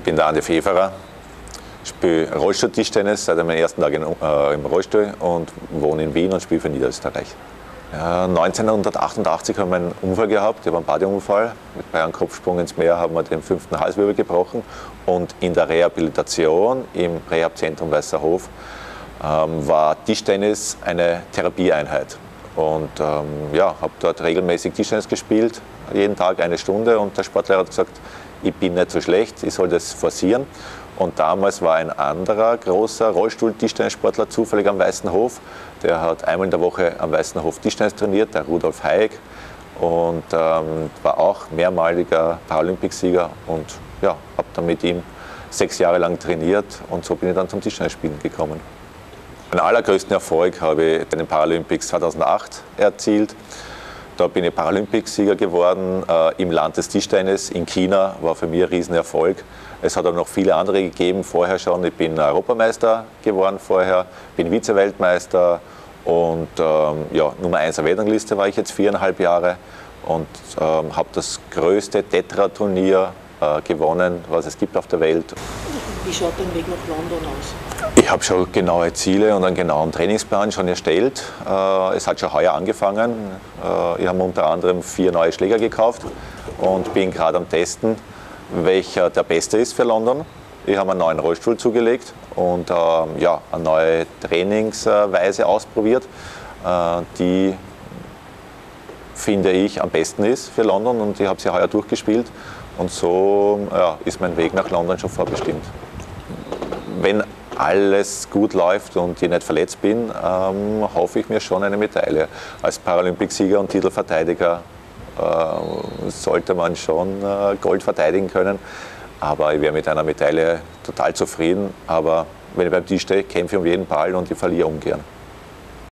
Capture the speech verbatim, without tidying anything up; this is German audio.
bin der Andi Pfefferer, spiele Rollstuhl-Tischtennis seit meinem ersten Tag in, äh, im Rollstuhl und wohne in Wien und spiele für Niederösterreich. Ja, neunzehnhundertachtundachtzig habe ich einen Unfall gehabt, ich habe einen Badeunfall. Bei einem Kopfsprung ins Meer haben wir den fünften Halswirbel gebrochen und in der Rehabilitation im Rehabzentrum Weißerhof ähm, war Tischtennis eine Therapieeinheit. Und ähm, ja, habe dort regelmäßig Tischtennis gespielt, jeden Tag eine Stunde, und der Sportlehrer hat gesagt, ich bin nicht so schlecht, ich soll das forcieren. Und damals war ein anderer großer Rollstuhl-Tischtennissportler zufällig am Weißen Hof. Der hat einmal in der Woche am Weißen Hof Tischtennis trainiert, der Rudolf Hayek, und ähm, war auch mehrmaliger Paralympicsieger. Und ja, habe dann mit ihm sechs Jahre lang trainiert, und so bin ich dann zum Tischtennisspielen gekommen. Meinen allergrößten Erfolg habe ich bei den Paralympics zweitausendacht erzielt. Da bin ich Paralympicsieger geworden äh, im Land des Tischtennis in China, war für mich ein Riesenerfolg. Es hat aber noch viele andere gegeben vorher schon. Ich bin Europameister geworden vorher, bin Vize-Weltmeister und ähm, ja, Nummer eins der Weltrangliste war ich jetzt viereinhalb Jahre und ähm, habe das größte Tetra-Turnier äh, gewonnen, was es gibt auf der Welt. Wie schaut dein Weg nach London aus? Ich habe schon genaue Ziele und einen genauen Trainingsplan schon erstellt. Äh, es hat schon heuer angefangen. Äh, ich habe unter anderem vier neue Schläger gekauft und bin gerade am Testen, welcher der beste ist für London. Ich habe einen neuen Rollstuhl zugelegt und äh, ja, eine neue Trainingsweise ausprobiert, äh, die, finde ich, am besten ist für London, und ich habe sie heuer durchgespielt, und so ja, ist mein Weg nach London schon vorbestimmt. Wenn alles gut läuft und ich nicht verletzt bin, ähm, hoffe ich mir schon eine Medaille. Als Paralympicsieger und Titelverteidiger äh, sollte man schon äh, Gold verteidigen können. Aber ich wäre mit einer Medaille total zufrieden. Aber wenn ich beim Tisch stehe, kämpfe ich um jeden Ball und ich verliere ungern.